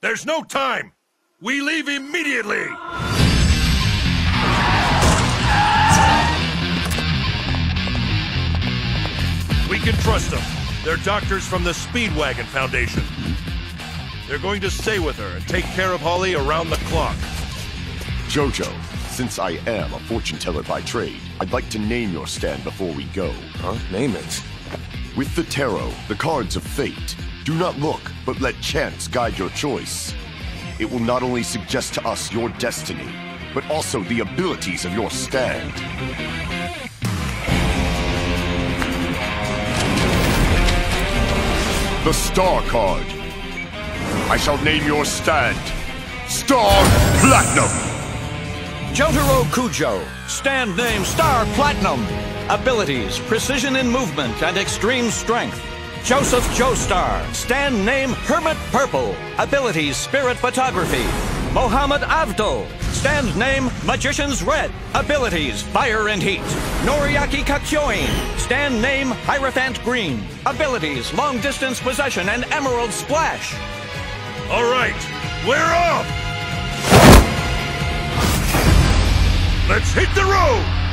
There's no time! We leave immediately! We can trust them. They're doctors from the Speedwagon Foundation. They're going to stay with her and take care of Holly around the clock. JoJo, since I am a fortune teller by trade, I'd like to name your stand before we go. Huh? Name it. With the tarot, the cards of fate, do not look, but let chance guide your choice. It will not only suggest to us your destiny, but also the abilities of your stand. The Star card. I shall name your stand Star Platinum. Jotaro Kujo, stand name Star Platinum. Abilities, precision in movement and extreme strength. Joseph Joestar, stand name Hermit Purple. Abilities, spirit photography. Mohammed Avdol, stand name Magician's Red. Abilities, fire and heat. Noriaki Kakyoin, stand name Hierophant Green. Abilities, long distance possession and Emerald Splash. All right, we're off! Let's hit the road!